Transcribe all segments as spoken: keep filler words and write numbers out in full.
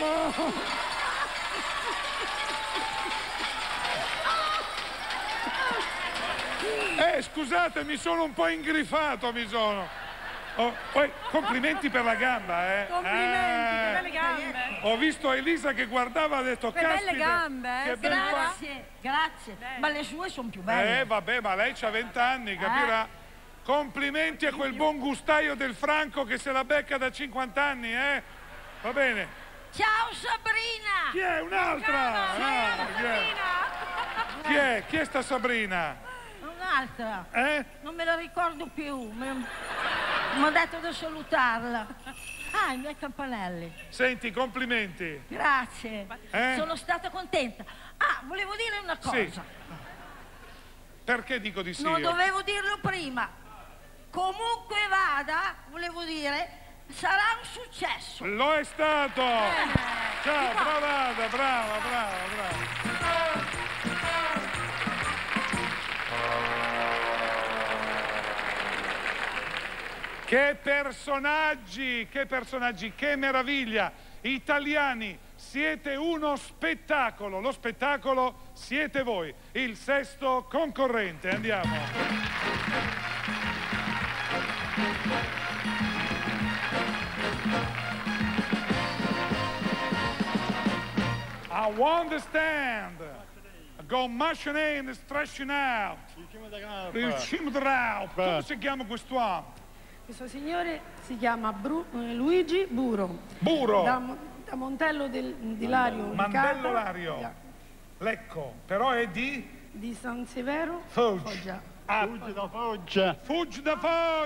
Eh, scusate, mi sono un po' ingrifato, mi sono. Oh, poi, complimenti per la gamba, eh. Complimenti, eh. che belle gambe. Ho visto Elisa che guardava e ha detto, Che caspita, belle gambe, eh. che bel pa- Grazie, grazie. Bene. Ma le sue sono più belle. Eh, vabbè, ma lei c'ha vent'anni, capirà? Complimenti a quel buon gustaio del Franco che se la becca da cinquanta anni, eh? Va bene. Ciao Sabrina! Chi è? Un'altra! Ciao, No, chi è? Sabrina. Chi è? Chi è sta Sabrina? Un'altra. Eh? Non me la ricordo più. Mi ha detto di salutarla. Ah, i miei campanelli. Senti, complimenti. Grazie. Eh? Sono stata contenta. Ah, volevo dire una cosa. Sì. Perché dico di sì? Non io? dovevo dirlo prima. Comunque vada, volevo dire, sarà un successo. Lo è stato! Eh, Ciao, ti fa- bravata, brava, brava, brava. Che personaggi, che personaggi, che meraviglia! Italiani, siete uno spettacolo, lo spettacolo siete voi, il sesto concorrente, andiamo. I want to stand, go machine and stretching out, il cimo di raup. Come si chiama quest'uomo? Questo signore si chiama Bru- eh, Luigi Buro. Buro. Da, Mo- da Montello del, di Lario. Mandello Licata, Lario. Lecco, però è di Di San Severo. Foggia. Foggia. Ah, Fuggi da Foggia. Fuggi da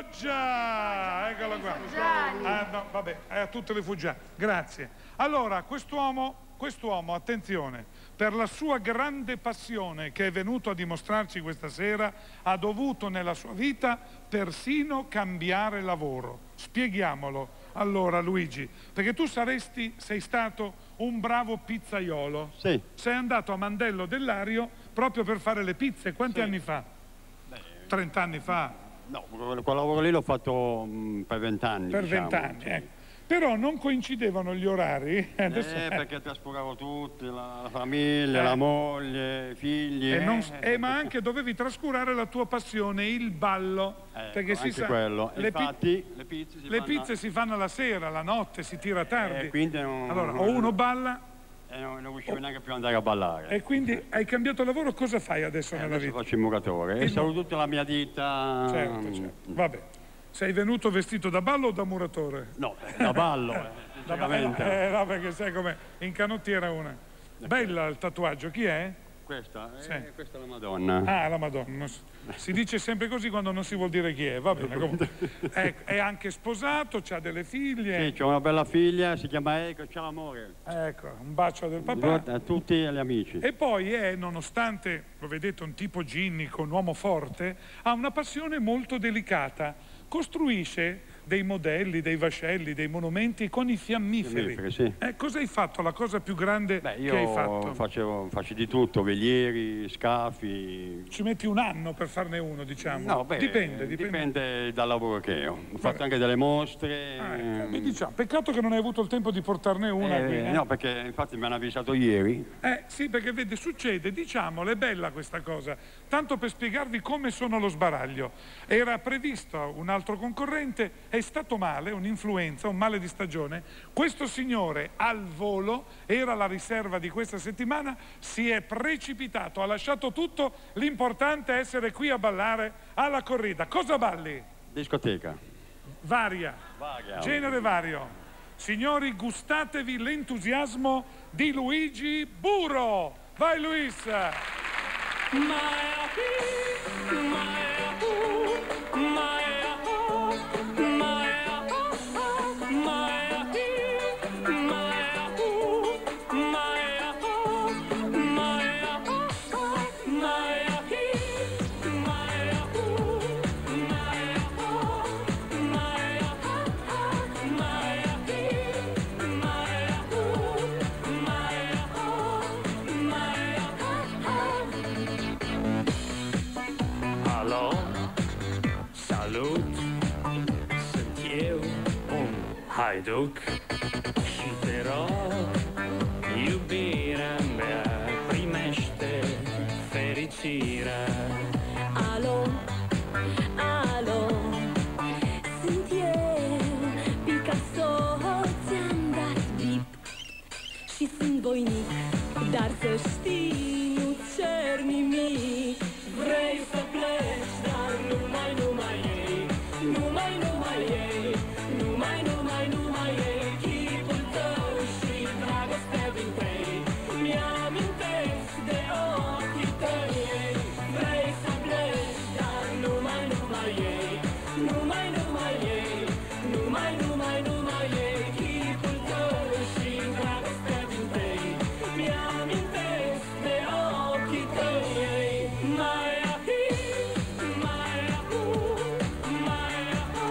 Foggia! Eccola qua. Foggiani. Ah, no, vabbè, è a tutte le Foggiane. Grazie. Allora, quest'uomo, quest'uomo, attenzione, per la sua grande passione che è venuto a dimostrarci questa sera, ha dovuto nella sua vita persino cambiare lavoro. Spieghiamolo. Allora, Luigi, perché tu saresti, sei stato un bravo pizzaiolo. Sì. Sei andato a Mandello del Lario proprio per fare le pizze. Quanti Sì. anni fa? trenta anni fa, No, quel lavoro lì l'ho fatto mh, per vent'anni. per diciamo. vent'anni, ecco. Però non coincidevano gli orari. Adesso- Eh, perché trascuravo tutti, la, la famiglia, Eh. la moglie, i figli. E non- eh, eh, ma anche dovevi trascurare la tua passione, il ballo. Ecco, perché si anche sa, quello. le, pi- Infatti, le pizze si le fanno- pizze si fanno la sera, la notte, si tira tardi. Eh, quindi non- Allora, o uno balla, E non, non riuscivo neanche più ad andare a ballare. e quindi hai cambiato lavoro. Cosa fai adesso Eh, nella adesso vita? faccio il muratore. Il E saluto mu- tutta la mia ditta. Certo, certo. Vabbè. Sei venuto vestito da ballo o da muratore? No, da ballo, eh, Da ballo, sinceramente. eh, no, perché sai come in canottiera una. Bella il tatuaggio, chi è? Questa, eh, Sì. questa è la Madonna. Ah, la Madonna. Si dice sempre così quando non si vuol dire chi è. Va bene, comunque. È, è anche sposato, ha delle figlie. Sì, c'ho una bella figlia, si chiama Eco, ciao amore. Ecco, un bacio del papà. Guarda, a tutti gli amici. E poi è, nonostante, lo vedete, un tipo ginnico, un uomo forte, ha una passione molto delicata. Costruisce dei modelli, dei vascelli, dei monumenti con i fiammiferi. Fiammiferi, sì. Eh, cosa hai fatto? La cosa più grande Beh, che hai io fatto? facevo, faccio di tutto, velieri, scafi. Ci metti un anno per farne uno, diciamo? No, beh, dipende, dipende. dipende dal lavoro che ho. Ho Vabbè. fatto anche delle mostre. Ah, ecco, ehm, mi diciamo, peccato che non hai avuto il tempo di portarne una eh, qui. eh. No, perché infatti mi hanno avvisato ieri. Eh sì, perché vede, succede, diciamolo, è bella questa cosa. Tanto per spiegarvi come sono lo sbaraglio. Era previsto un altro concorrente, è stato male, un'influenza, un male di stagione. Questo signore al volo, era la riserva di questa settimana, si è precipitato, ha lasciato tutto, l'importante è essere qui a ballare alla corrida. Cosa balli? Discoteca. Varia, Varia. genere vario. Signori, gustatevi l'entusiasmo di Luigi Buro. Vai Luis! Hallo, salut, sunt eu un haiduc și te rog iubirea mea primește fericirea. Alo, alo, sunt eu, Picasso, ți-am dat bip și sunt voinic, dar să știi, nu cer nimic. Vrei să pleci, dar numai, numai ei, numai, numai ei, numai, numai, numai ei, chipul tău și dragoste din tăi, mi-amintesc de ochii tăi. Vrei să pleci, dar numai, numai ei, numai, numai ei, numai, numai, numai ei, chipul tău și dragoste din tăi, mi-amintesc de ochii tăi. Mai ahi, mai ahu, mai ahu.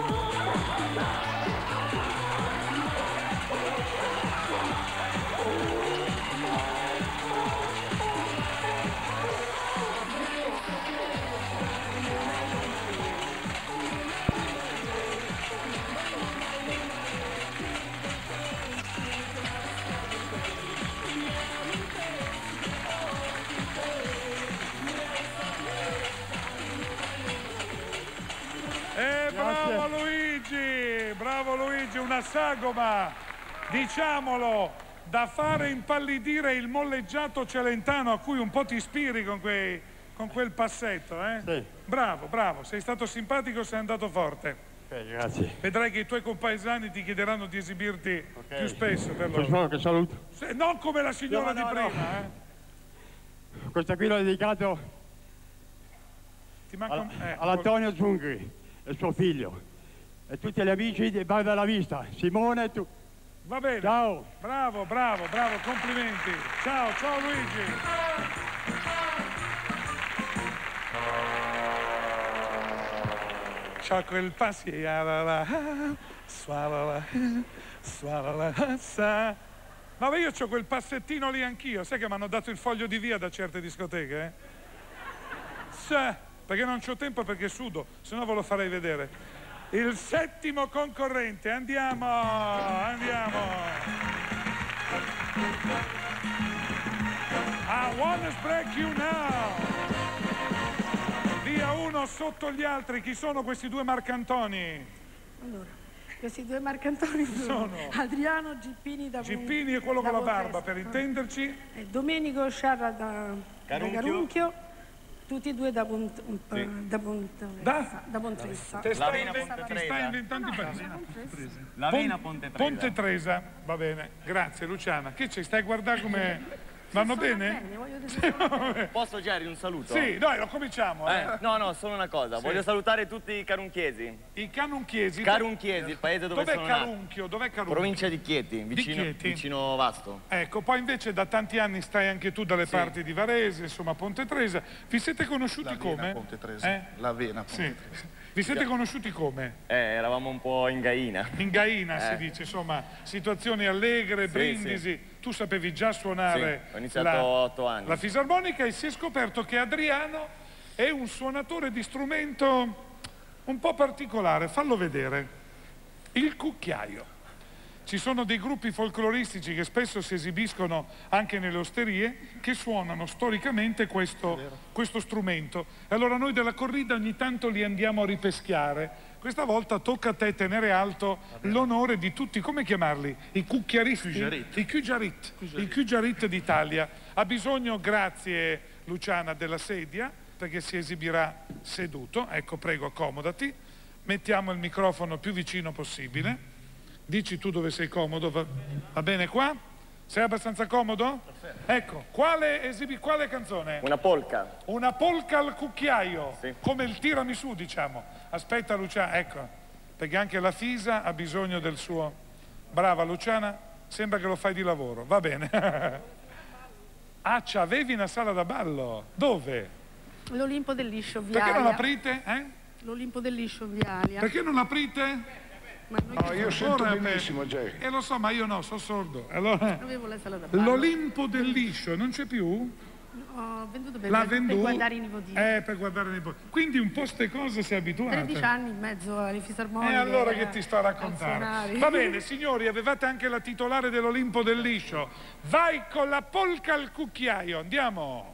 Eh, bravo Luigi, bravo Luigi, una sagoma, diciamolo, da fare impallidire il molleggiato celentano a cui un po' ti ispiri con, quei, con quel passetto, eh? Sì. Bravo, bravo, sei stato simpatico, sei andato forte. Ok, grazie. Vedrai che i tuoi compaesani ti chiederanno di esibirti Ok. più spesso per Che loro. che saluto. Se- non come la signora No, no, di no. prima, eh? Questa qui l'ho dedicato Ti manca un... eh, all'Antonio Zungri e suo figlio. E tutti gli amici di Bar della Vista. Simone e tu. Va bene. Ciao. Bravo, bravo, bravo, complimenti. Ciao, ciao Luigi. C'ho quel passi, sualala, sualala, sa. Ma io c'ho quel passettino lì anch'io, sai che mi hanno dato il foglio di via da certe discoteche? Eh? Sa, perché non c'ho tempo perché sudo, se no ve lo farei vedere. Il settimo concorrente, andiamo, andiamo. I wanna break you now. Via uno sotto gli altri, chi sono questi due Marcantoni? Allora, questi due Marcantoni sono, Sono? Adriano Gippini da Pon- Gippini è quello da con la Pontresca. barba, per intenderci. E Domenico Sciarra da da Carunchio. Carunchio, tutti e due da Pont- Sì. da Pont- Da? da Pontressa. Te stai, Lavena inven- Ponte ti Tresa. stai inventando i pezzi. Lavena Pon- Ponte Tresa. Ponte Tresa, va bene. Grazie Luciana. Che c'è? Stai a guardare come... Vanno bene? Voglio dire- Posso Jerry un saluto? Sì, dai, lo cominciamo. Eh. Eh, no, no, solo una cosa. Sì. Voglio salutare tutti i carunchiesi. I Canunchiesi. Carunchiesi, il paese dove Dov'è sono nato. Carunchio? Dov'è Carunchio? Provincia di Chieti, vicino, Chieti. vicino Vasto. Ecco, poi invece da tanti anni stai anche tu dalle Sì. parti di Varese, insomma, Ponte Tresa. Vi siete conosciuti come? Ponte Tresa. Eh? La Vena Ponte Sì. Tresa. Vi siete conosciuti come? Eh, eravamo un po' in gaina. In Gaina si Eh. dice, insomma, situazioni allegre, Sì, brindisi. Tu sapevi già suonare Sì, ho iniziato la, a otto anni. la fisarmonica e si è scoperto che Adriano è un suonatore di strumento un po' particolare. Fallo vedere. Il cucchiaio. Ci sono dei gruppi folcloristici che spesso si esibiscono anche nelle osterie che suonano storicamente questo, questo strumento. E allora noi della corrida ogni tanto li andiamo a ripeschiare. Questa volta tocca a te tenere alto l'onore di tutti, come chiamarli? I cucchiaristi? Cucchiarit. I cucchiarit. I cucchiarit d'Italia. Ha bisogno, grazie Luciana, della sedia, perché si esibirà seduto. Ecco, prego, accomodati. Mettiamo il microfono più vicino possibile. Dici tu dove sei comodo, va, va bene qua? Sei abbastanza comodo? Ecco, quale, esibi, quale canzone? Una polca. Una polca al cucchiaio, Sì. come il tiramisù diciamo. Aspetta Luciana, ecco, perché anche la Fisa ha bisogno del suo... Brava Luciana, sembra che lo fai di lavoro, va bene. Ah, c'avevi una sala da ballo, dove? L'Olimpo del Liscio, Perché non Vialia. aprite? Eh? L'Olimpo del Liscio, Vialia. Perché non aprite? Ma noi No, io sento Ora, benissimo, Jerry. Eh lo so, ma io no, sono sordo. Allora, avevo la sala da ballo. l'Olimpo del Liscio, non c'è più? ho venduto per, L'ha per venduto guardare i nipotini. Eh, per guardare i nipotini. Quindi un po' ste cose sei abituata. tredici anni in mezzo alle fisarmoniche. E allora che eh, ti sto a raccontare? suonare. Va bene, signori, avevate anche la titolare dell'Olimpo del Liscio. Vai con la polca al cucchiaio, andiamo!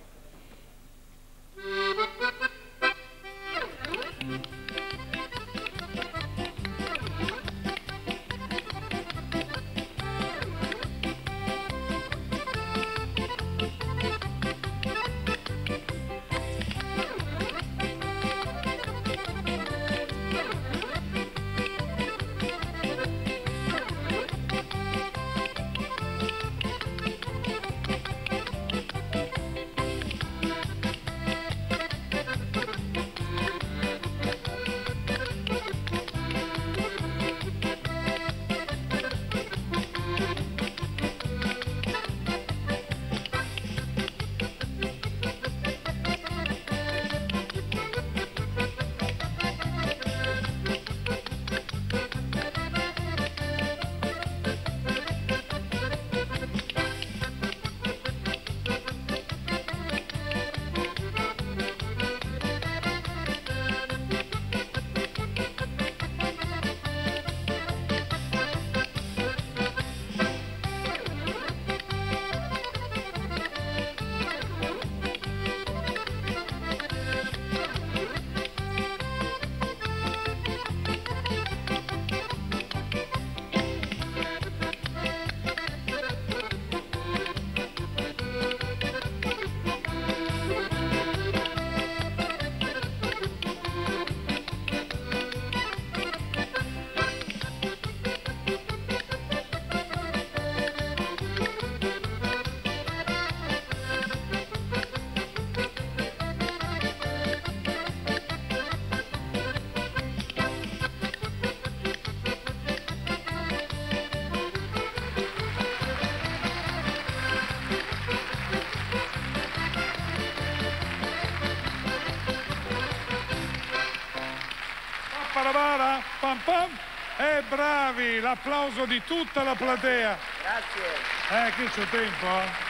Parabara, pam pam, e bravi, l'applauso di tutta la platea. Grazie. Eh, che c'è tempo?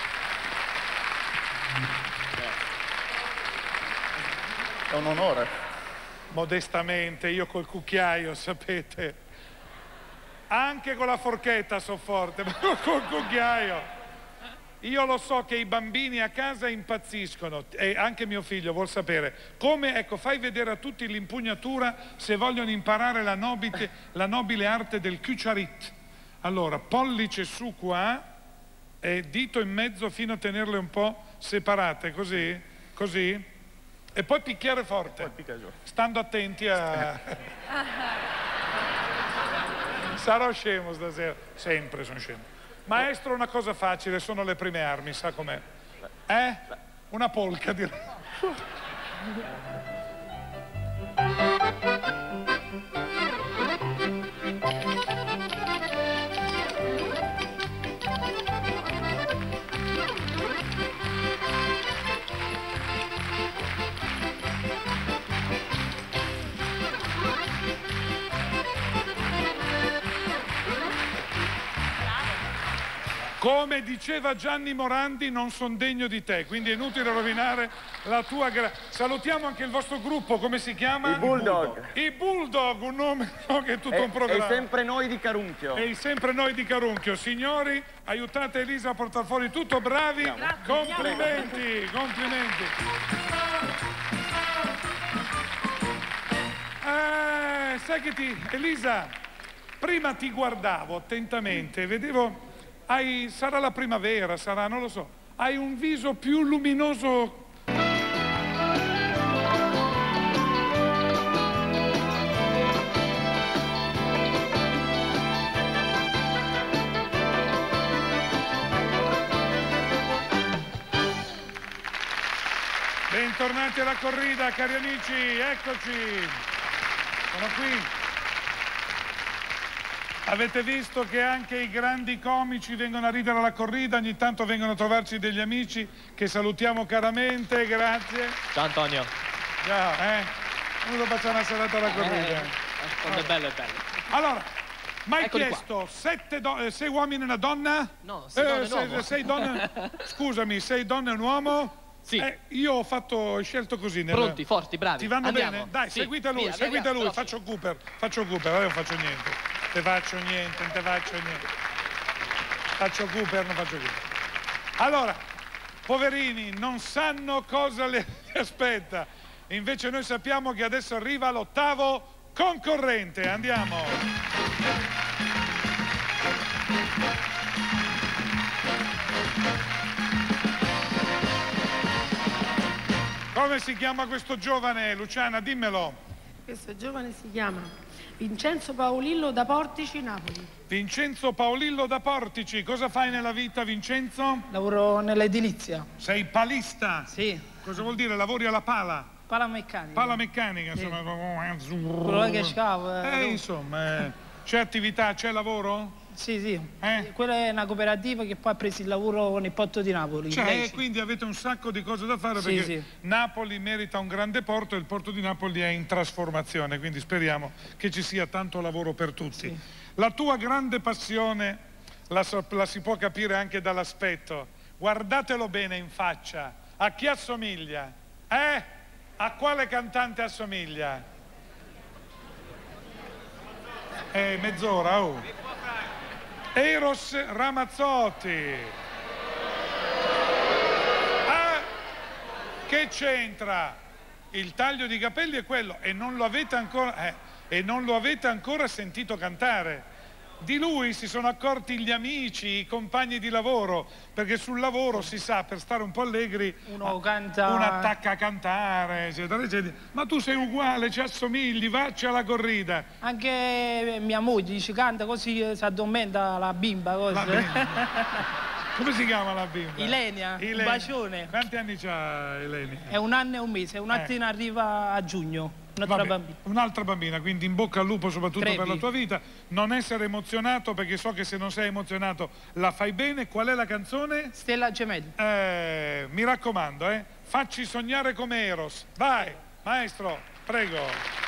È un onore. Modestamente, io col cucchiaio, sapete, anche con la forchetta so forte, ma col cucchiaio. Io lo so che i bambini a casa impazziscono e anche mio figlio vuol sapere come, ecco, fai vedere a tutti l'impugnatura se vogliono imparare la nobile, la nobile arte del cucharit. Allora, pollice su qua e dito in mezzo fino a tenerle un po' separate, così, così, e poi picchiare forte, Poi picca giù. stando attenti a... Sarò scemo stasera, sempre sono scemo. Maestro, una cosa facile, sono le prime armi, sa com'è? Eh? Una polca, direi. Come diceva Gianni Morandi, non son degno di te, quindi è inutile rovinare la tua gra... Salutiamo anche il vostro gruppo, come si chiama? I Bulldog. I Bulldog, un nome no, che è tutto E, un programma. e sempre noi di Carunchio. E sempre noi di Carunchio. Signori, aiutate Elisa a portare fuori tutto, bravi. Grazie. Complimenti, complimenti. Eh, sai che ti... Elisa, prima ti guardavo attentamente e vedevo... Hai, sarà la primavera, sarà, non lo so, hai un viso più luminoso. Bentornati alla corrida, cari amici, eccoci, sono qui. Avete visto che anche i grandi comici vengono a ridere alla corrida, ogni tanto vengono a trovarci degli amici che salutiamo caramente, grazie. Ciao Antonio. Ciao, eh? Venuto a passare una serata alla corrida. Eh, quando è bello è bello. Allora, mai Eccoli chiesto qua. sette do- eh, sei uomini e una donna? No, sei donne e un sei, uomo. sei donne... Scusami, sei donna e un uomo? Sì. Eh, io ho fatto, ho scelto così. nel- Pronti, forti, bravi. Ti vanno Andiamo. bene? Dai, Sì. seguite lui, Via, via, seguite via, lui, veloci. faccio Cooper, faccio Cooper, io non faccio niente. Te faccio niente, non te faccio niente. Faccio Cooper, non faccio Cooper. Allora, poverini, non sanno cosa li aspetta. Invece noi sappiamo che adesso arriva l'ottavo concorrente. Andiamo. Come si chiama questo giovane, Luciana? Dimmelo. Questo giovane si chiama Vincenzo Paolillo da Portici, Napoli. Vincenzo Paolillo da Portici. Cosa fai nella vita, Vincenzo? Lavoro nell'edilizia. Sei palista? Sì. Cosa vuol dire? Lavori alla pala? Palameccanica. Pala meccanica, Sì. insomma. Quello che scavo. Eh, insomma, eh. C'è attività, c'è lavoro? Sì, sì. Eh? Quella è una cooperativa che poi ha preso il lavoro nel porto di Napoli. Cioè, Lei sì. quindi avete un sacco di cose da fare Sì, perché sì. Napoli merita un grande porto e il porto di Napoli è in trasformazione, quindi speriamo che ci sia tanto lavoro per tutti. Sì. La tua grande passione la, so- la si può capire anche dall'aspetto. Guardatelo bene in faccia. A chi assomiglia? Eh? A quale cantante assomiglia? Eh, mezz'ora, oh. Eros Ramazzotti. Ah, che c'entra? Il taglio di capelli è quello e non lo avete ancora, eh, e non lo avete ancora sentito cantare. Di lui si sono accorti gli amici, i compagni di lavoro, perché sul lavoro si sa, per stare un po' allegri, Uno canta... uno attacca a cantare, eccetera, eccetera. Ma tu sei uguale, ci assomigli, vacci alla corrida. Anche mia moglie dice canta così eh, si addormenta la bimba. Così. La bimba. Come si chiama la bimba? Ilenia, un bacione. Quanti anni c'ha Ilenia? È un anno e un mese, un'altra arriva a giugno. Un'altra Vabbè, bambina. un'altra bambina, quindi in bocca al lupo soprattutto Crepi. per la tua vita. Non essere emozionato perché so che se non sei emozionato la fai bene. Qual è la canzone? Stella Gemelli. Eh, mi raccomando, eh, facci sognare come Eros. Vai, maestro, prego.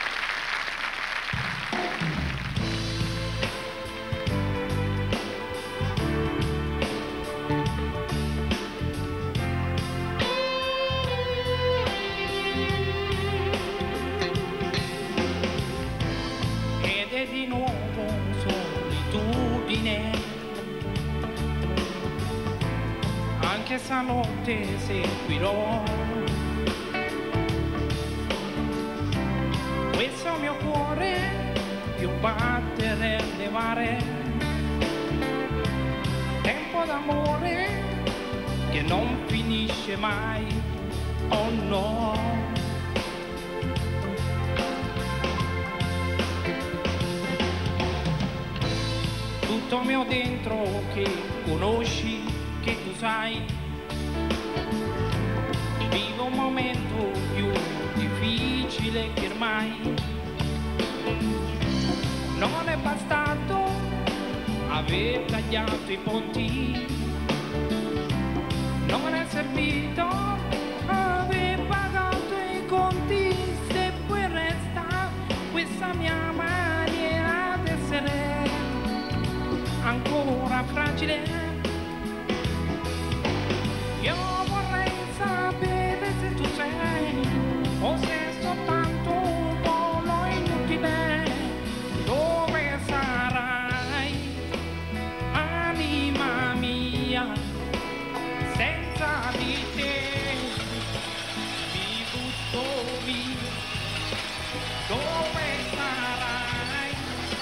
Ed è di nuovo solitudine, anche stanotte seguirò questo mio cuore più battere e levare, tempo d'amore che non finisce mai, oh no. Tutto mio dentro che conosci, che tu sai, vivo un momento più difficile che mai. Non è bastato aver tagliato i ponti, non è servito aver pagato i conti, se poi resta questa mia maniera d'essere ancora fragile. Io vorrei sapere se tu sei o se è soltanto un volo inutile. Dove sarai, anima mia, senza di te mi butto via. Dove sarai,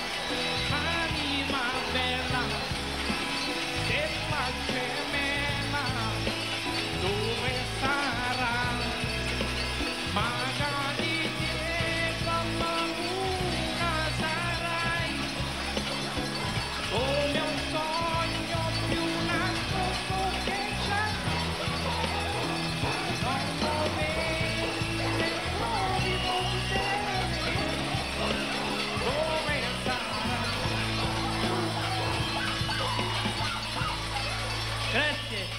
anima bella, stella gemella, dove sarà? Magari dietro alla luna sarai, come un sogno più nascosto che c'è, non lo vedi se trovi con te, dove sarà? Grazie.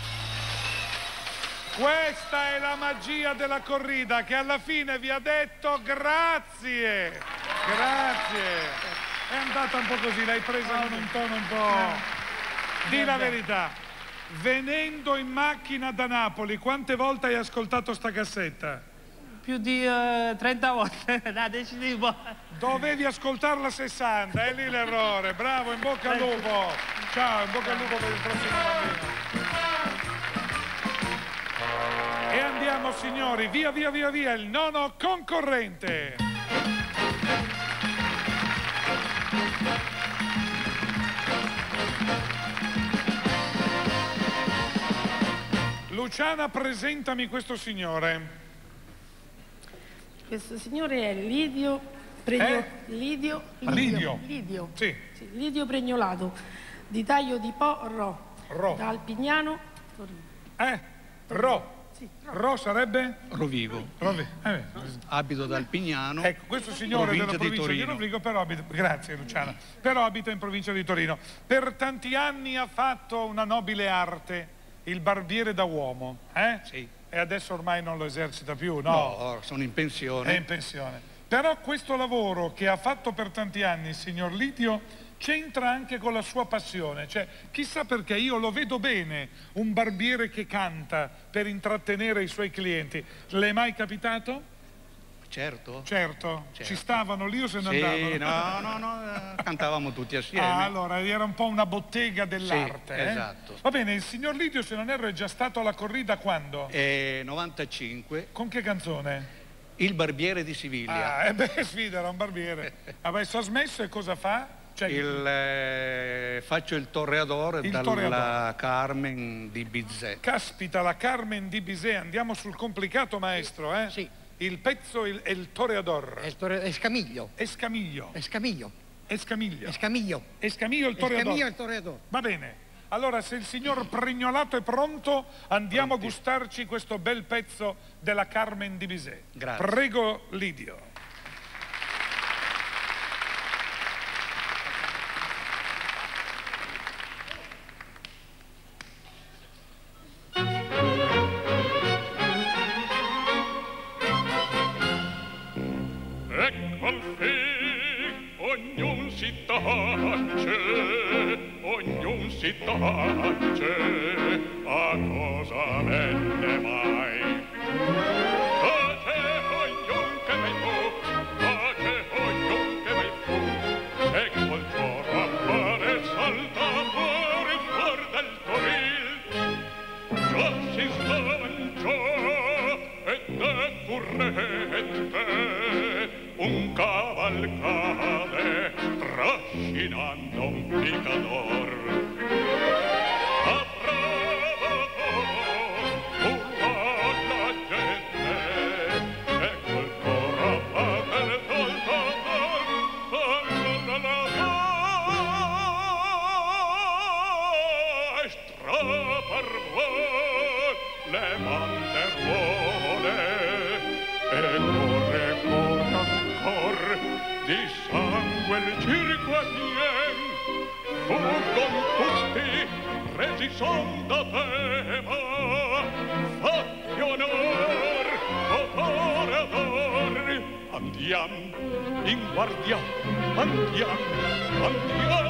Questa è la magia della corrida che alla fine vi ha detto grazie. Grazie. È andata un po' così, l'hai presa con un tono un po'... Di la verità, venendo in macchina da Napoli, quante volte hai ascoltato sta cassetta? Più di uh, trenta volte, da decisivo. Dovevi ascoltarla sessanta, è lì l'errore. Bravo, in bocca al lupo. Ciao, in bocca al lupo per il prossimo bambino. E andiamo, signori, via via via via, il nono concorrente. Luciana, presentami questo signore. Questo signore è Lidio Pregno... Eh? Lidio... Lidio. Lidio. Sì. Sì, Lidio Pregnolato, di taglio di Po Ro. Ro. Da Alpignano, Torino. Eh? Ro. Sì, Ro. Ro sarebbe? Rovigo. Rovi. Eh. Abito da Alpignano. Ecco, questo signore provincia della provincia di di, Torino. Rovigo, però abita... Grazie Luciana. Però abita in provincia di Torino. Per tanti anni ha fatto una nobile arte, il barbiere da uomo. Eh? Sì. E adesso ormai non lo esercita più, no? No, sono in È pensione. in pensione. Però questo lavoro che ha fatto per tanti anni il signor Lidio c'entra anche con la sua passione. Cioè, chissà perché io lo vedo bene, un barbiere che canta per intrattenere i suoi clienti. Le è mai capitato? Certo. Certo. Certo. Ci stavano lì o se ne Sì, andavano? no, no, no, eh, cantavamo tutti assieme. Ah, allora era un po' una bottega dell'arte. Sì, eh? esatto. Va bene, il signor Lidio, se non erro, è già stato alla corrida quando? E novantacinque, Con che canzone? Il barbiere di Siviglia. Ah, eh beh, sfida, era un barbiere. Adesso ha smesso e cosa fa? Cioè, Il, eh, faccio il torreador Il dalla toreador. Carmen di Bizet. Caspita, la Carmen di Bizet, andiamo sul complicato, maestro, eh? Sì. Il pezzo il- è il toreador. È, il tore- è Scamiglio. Escamiglio. È Scamiglio. Escamiglio. È Scamiglio. Escamiglio il È toreador. Scamiglio il toreador. Va bene. Allora, se il signor Pregnolato è pronto, andiamo a gustarci questo bel pezzo della Carmen di Bizet. Grazie. Prego, Lidio. Ecco al fin, ognun si tace, ognun si tace, a cosa venne mai? Tace ognun che mai fu, tace ognun che mai fu, ecco il tuo rappare salta fuori, fuori del toril, già si slanciò ed è corrente un cavalcade trascinando un picador. A bravo urla la gente e col coro appare il saltatore salta la maestra per voi le mandervole e corre, corre ancor di sangue il circo avvien. Fuggon tutti, resi son da tema, fatti onor, otore ador. Andiam, in guardia, andiam, andiam.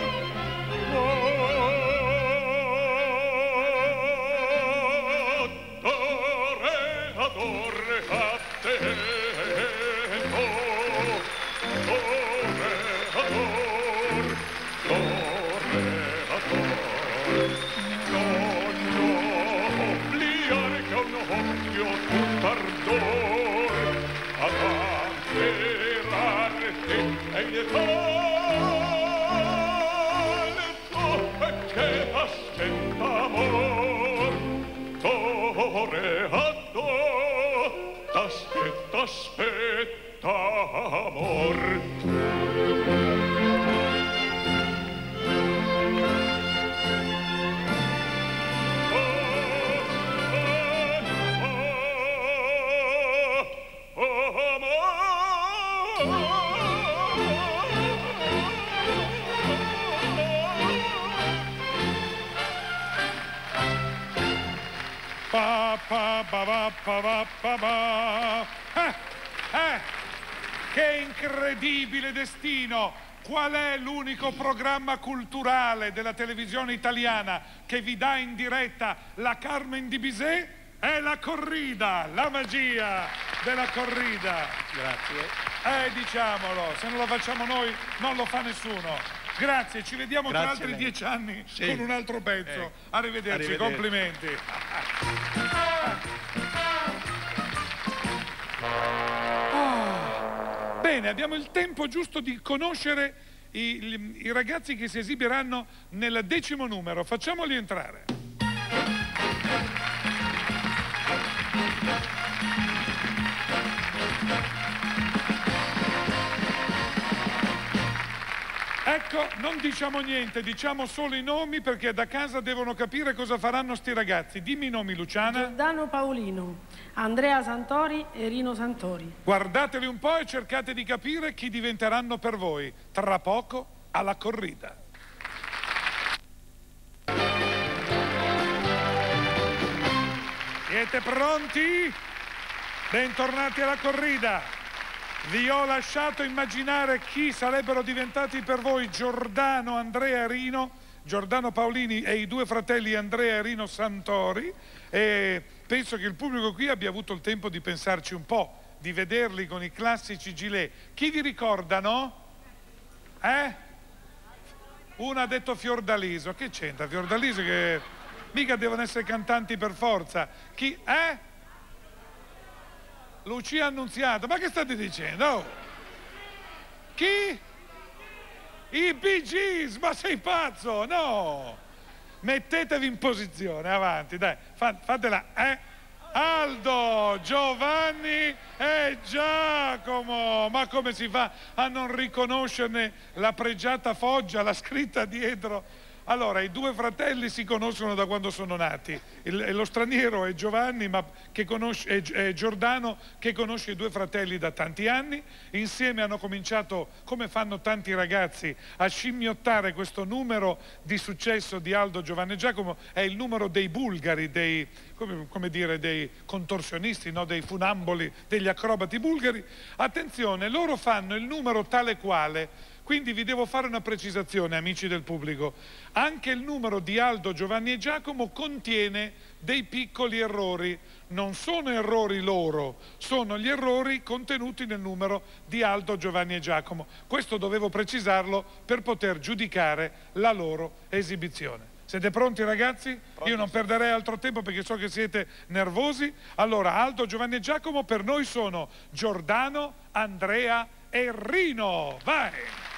Toreador, attento, toreador, toreador. No, no, obliare che un occhio tutto ardor, ad ammirarti e il talento che aspetta amor. Toreador, t'aspetta, aspetta amor. Pa, pa, pa, pa, pa, pa, pa, pa. Eh, eh, che incredibile destino! Qual è l'unico programma culturale della televisione italiana che vi dà in diretta la Carmen di Bizet? È la corrida, la magia della corrida. Grazie. Eh, diciamolo, se non lo facciamo noi non lo fa nessuno. Grazie, ci vediamo Grazie tra altri a lei. dieci anni Sì. con un altro pezzo. Eh. Arrivederci, Arrivederci. complimenti. Oh. Bene, abbiamo il tempo giusto di conoscere i, i ragazzi che si esibiranno nel decimo numero. Facciamoli entrare. Ecco, non diciamo niente, diciamo solo i nomi perché da casa devono capire cosa faranno sti ragazzi. Dimmi i nomi, Luciana. Giordano Paolino, Andrea Santori e Rino Santori. Guardateli un po' e cercate di capire chi diventeranno per voi. Tra poco alla corrida. Siete pronti? Bentornati alla corrida. Vi ho lasciato immaginare chi sarebbero diventati per voi Giordano, Andrea e Rino, Giordano Paolini e i due fratelli Andrea e Rino Santori, e penso che il pubblico qui abbia avuto il tempo di pensarci un po', di vederli con i classici gilet. Chi vi ricordano? Eh? Uno ha detto Fiordaliso. Che c'entra Fiordaliso? Che mica devono essere cantanti per forza. Chi? Eh? Lucia Annunziata, ma che state dicendo? Oh. Chi? I Bee Gees, ma sei pazzo? No! Mettetevi in posizione, avanti, dai, fatela, eh? Aldo, Giovanni e Giacomo! Ma come si fa a non riconoscerne la pregiata foggia, la scritta dietro? Allora, i due fratelli si conoscono da quando sono nati. Il, lo straniero è Giovanni, ma che conosce, è, è Giordano, che conosce i due fratelli da tanti anni. Insieme hanno cominciato, come fanno tanti ragazzi, a scimmiottare questo numero di successo di Aldo, Giovanni e Giacomo. È il numero dei bulgari, dei, come, come dire, dei contorsionisti, no? Dei funamboli, degli acrobati bulgari. Attenzione, loro fanno il numero tale quale. Quindi vi devo fare una precisazione, amici del pubblico. Anche il numero di Aldo, Giovanni e Giacomo contiene dei piccoli errori. Non sono errori loro, sono gli errori contenuti nel numero di Aldo, Giovanni e Giacomo. Questo dovevo precisarlo per poter giudicare la loro esibizione. Siete pronti, ragazzi? Pronti. Io non perderei altro tempo perché so che siete nervosi. Allora, Aldo, Giovanni e Giacomo per noi sono Giordano, Andrea e Rino. Vai!